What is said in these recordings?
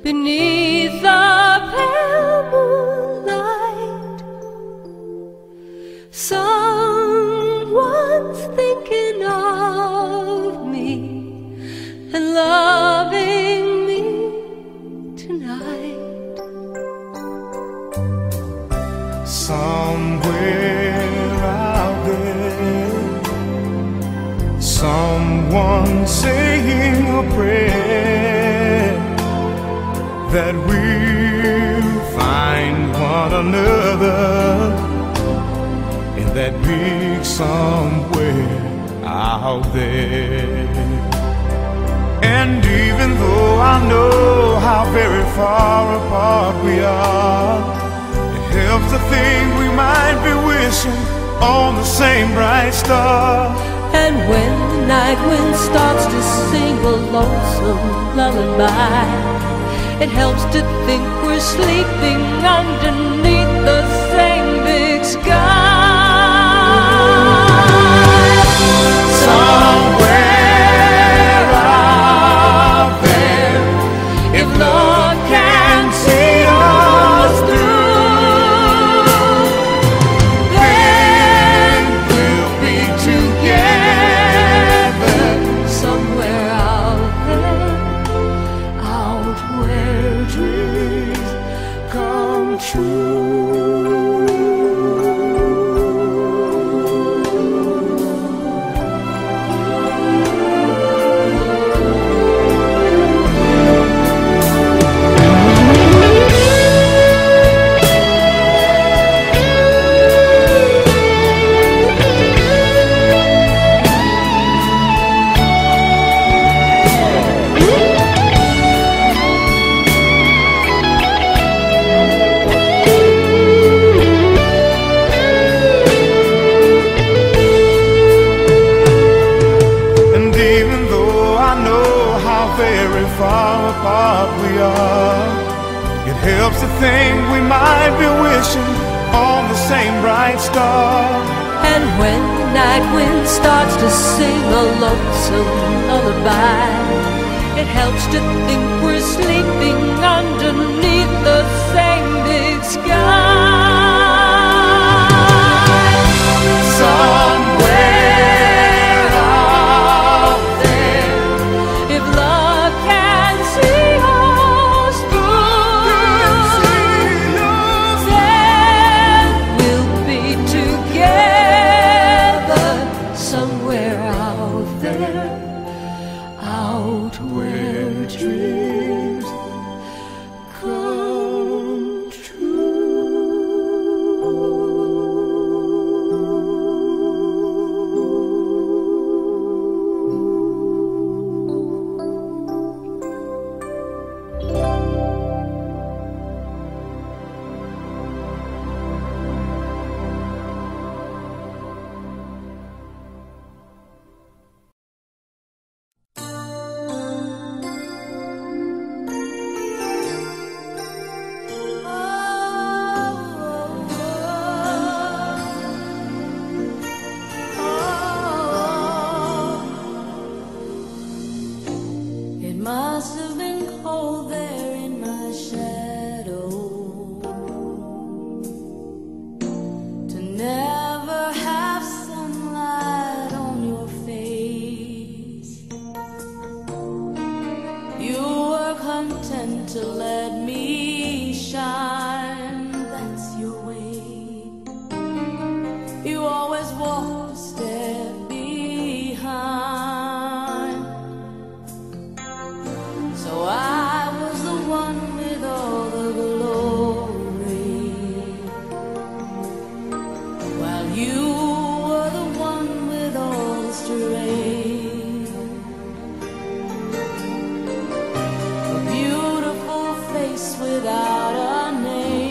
beneath the pale moonlight. Someone's thinking of me and loving me tonight. Somewhere out there, someone saying a prayer that we'll find one another in that big somewhere out there. And even though I know how very far apart we are, it helps to think we might be wishing on the same bright star. And when the night wind starts to sing a lonesome lullaby, it helps to think we're sleeping underneath the same big sky. Somewhere out there, if love can see us through, then we'll be together. Somewhere out there, out where dreams come true. Very far apart we are, it helps to think we might be wishing on the same bright star. And when the night wind starts to sing a lonesome lullaby, it helps to think we're sleeping underneath the same big sky. Somewhere out there, if love can see us through, then we'll be together somewhere out there, out where dreams come true. It must have been cold there in my shadow to never have sunlight on your face. You were content to let me shine, that's your way. You always walked a step behind. So I was the one with all the glory, while you were the one with all the strength. A beautiful face without a name.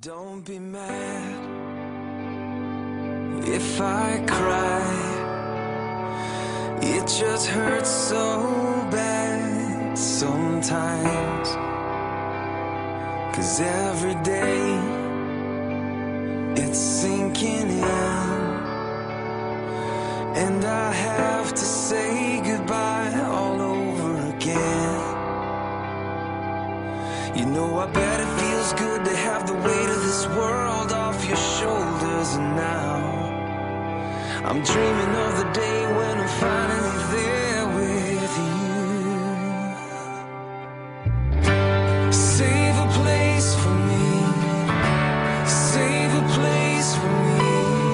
Don't be mad if I cry. It just hurts so bad sometimes. 'Cause every day it's sinking in, and I have to say goodbye all over again. You know, I bet it feels good to have the weight of this world off your shoulders. And now I'm dreaming of the day when I'm finally there with you. Save a place for me, save a place for me.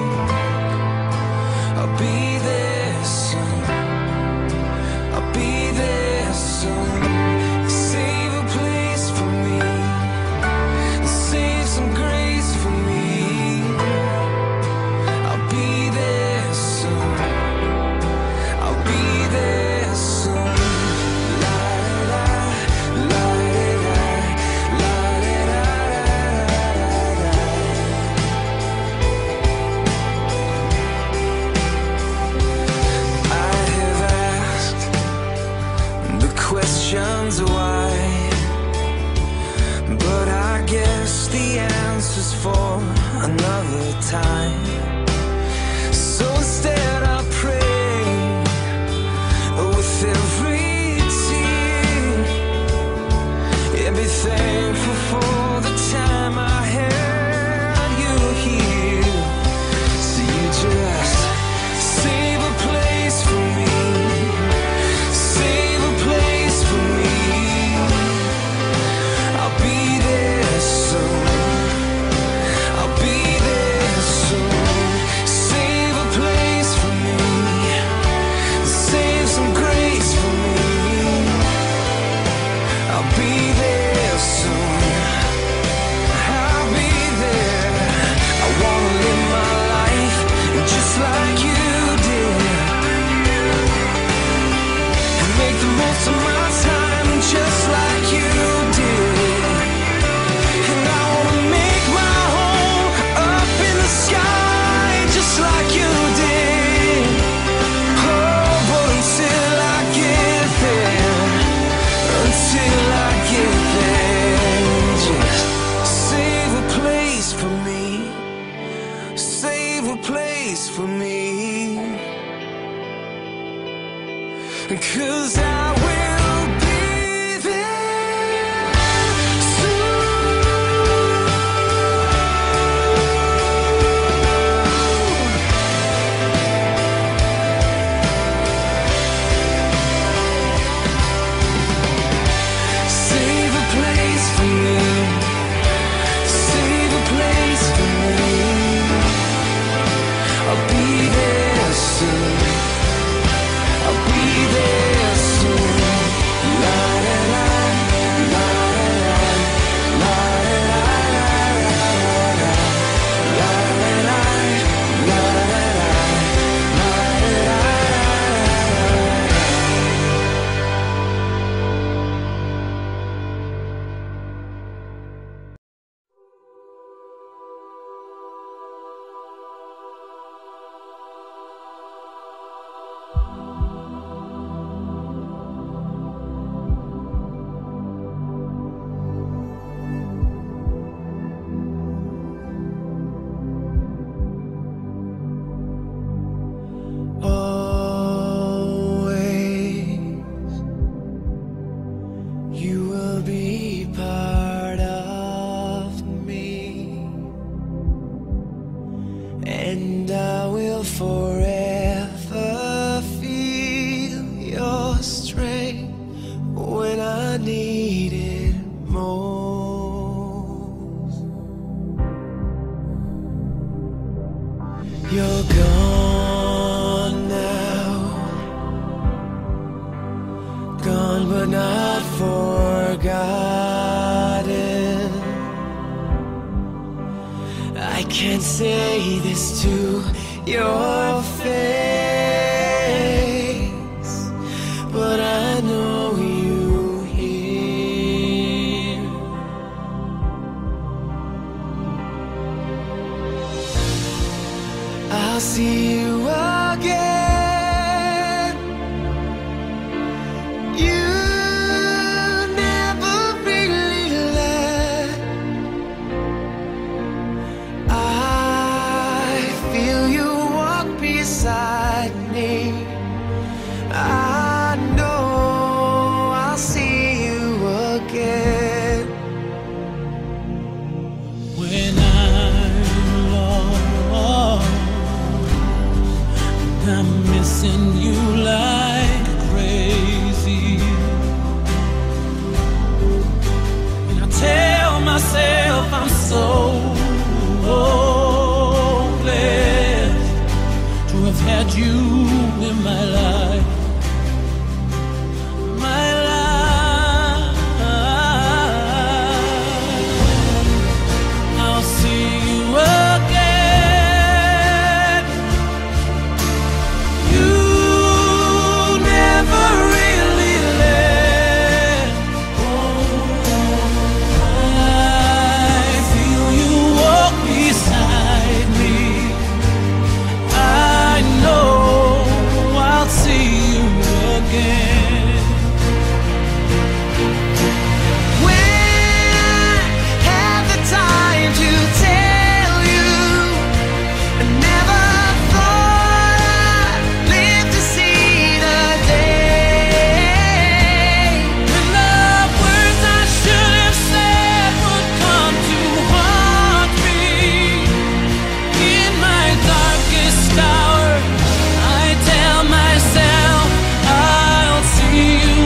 I'll be there soon, I'll be there soon. Save a place for me, save some grace for me. I'll be there soon, I'll be there soon. La da la da la da da. I have asked the questions why, but I guess the answer's for another time. So instead I pray with every tear, yeah, be thankful for the time I had you here. So you just save a place for me, save a place for me. I'll be there soon, I'll be there soon. Save a place for me, save some grace for me. I'll be there soon, I'll be there. I wanna live my life just like you did, and make the most of my time just like you did. And I wanna make my home up in the sky just like you did. Oh, but until I get there, until I get there, just save a place for me, save a place for me. 'Cause I will be there soon. Save a place for me, save a place for me. I'll be there soon, I'll be there soon. La da da, la da da, la da da, la da da, la da da, la da da, la da da. Always, you will be part of me, and I will forever feel your strength when I need it most. You're gone now, gone but not forgotten. I can't say this to your face, but I know you hear. I'll see you again. You never really left. I feel you walk beside me. I know I'll see you again. When I'm lost, I'm missing you like crazy. And I tell myself I'm so blessed to have had you in my life. My life. I'll see you again. You never really left. I feel you walk beside me. I know I'll see you again. When I had the time to tell you, I never thought I'd live to see the day. When the words I should have said would come to haunt me in my darkest hour, I tell myself I'll see you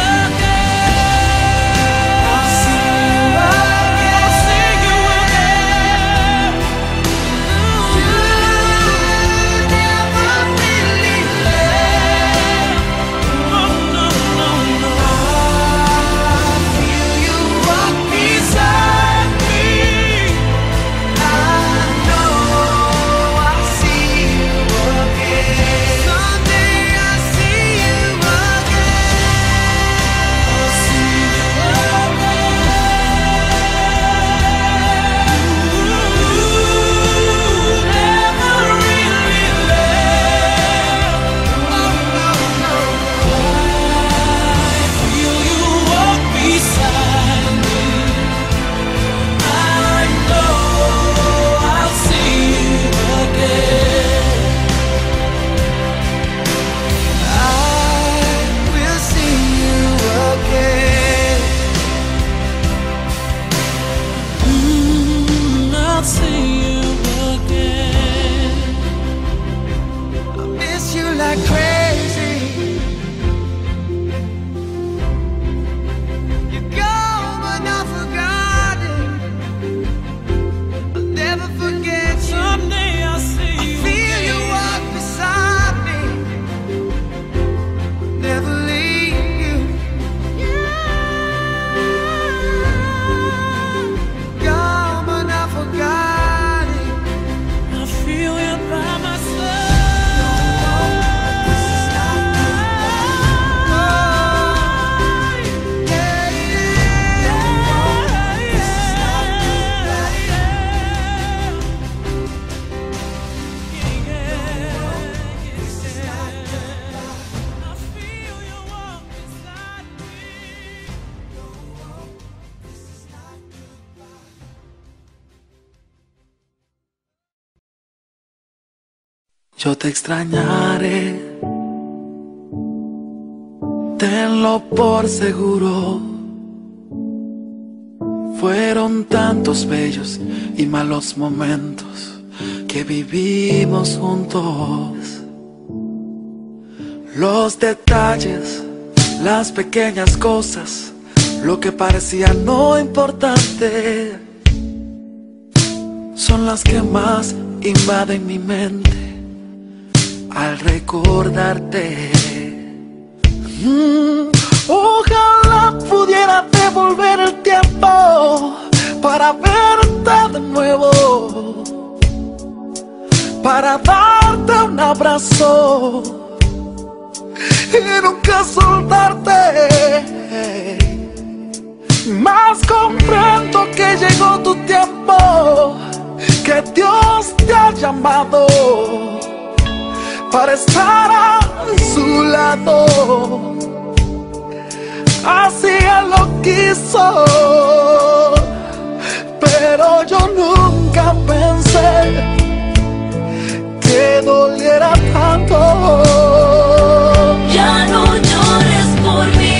again. I'll see you again. See you again. You never really left. Oh, no, no, no. I feel you walk beside me. I know I'll see you again. Someday I'll see you again. I'll see you like crazy. You go but not forgotten. I'll never forget you. someday I'll see you. Feel you walk beside me. Never leave you. Go but not forgotten. I feel you by my side. Yo te extrañaré, tenlo por seguro. Fueron tantos bellos y malos momentos que vivimos juntos. Los detalles, las pequeñas cosas, lo que parecía no importante, son las que más invaden mi mente al recordarte. Ojalá pudiera devolver el tiempo para verte de nuevo, para darte un abrazo y nunca soltarte. Más comprendo que llegó tu tiempo, que Dios te ha llamado para estar a su lado. Así él lo quiso, pero yo nunca pensé que doliera tanto. Ya no llores por mí,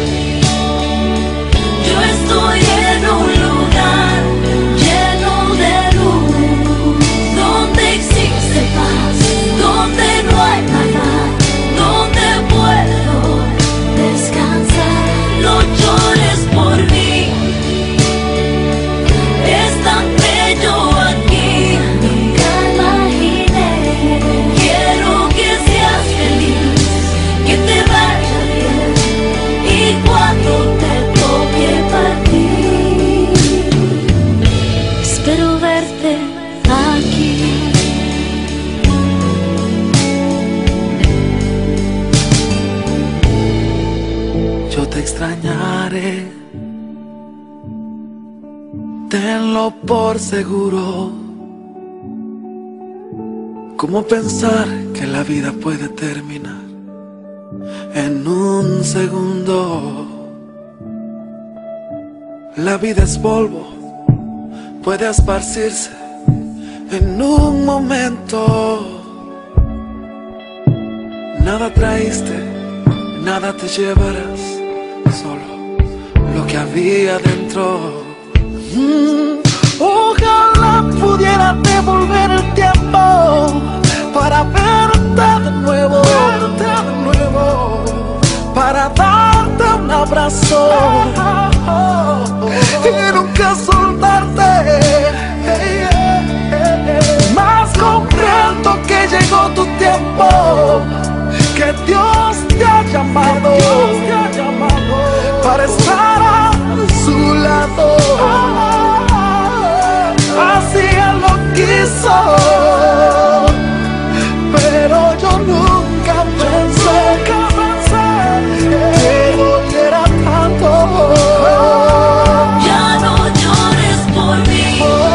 yo estoy en un lugar lleno de luz, donde existe paz, donde no hay maldad, donde puedo descansar. No llores por mí, es tan bello aquí, nunca imaginé. Quiero que seas feliz, que te vaya bien, y cuando te toque partir, espero verte aquí. Yo te extrañaré, tenlo por seguro. ¿Cómo pensar que la vida puede terminar en un segundo? La vida es polvo, puede esparcirse en un momento. Nada traíste, nada te llevarás, solo lo que había dentro. Ojalá pudiera devolver el tiempo para verte de nuevo, para darte un abrazo y nunca soltarte. Más comprendo que llegó tu tiempo, que Dios te ha llamado para estar a su lado. Así él lo quiso, pero yo nunca pensé que doliera tanto. Ya no llores por mí,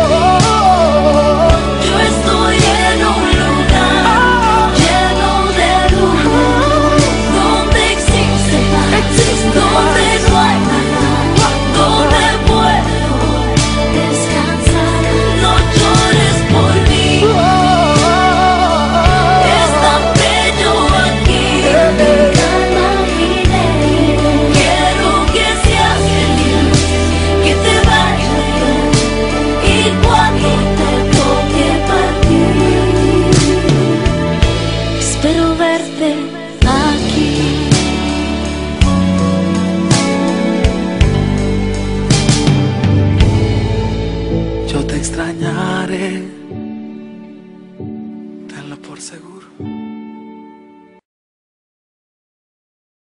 yo estoy en un lugar lleno de luz, donde existe paz, donde no hay maldad, donde puedo descansar. No llores por mí, es tan bello aquí, nunca imaginé. Quiero que seas feliz, que te vaya bien, y cuando te toque partir, espero verte aquí. Yo te extrañaré, tenlo por seguro.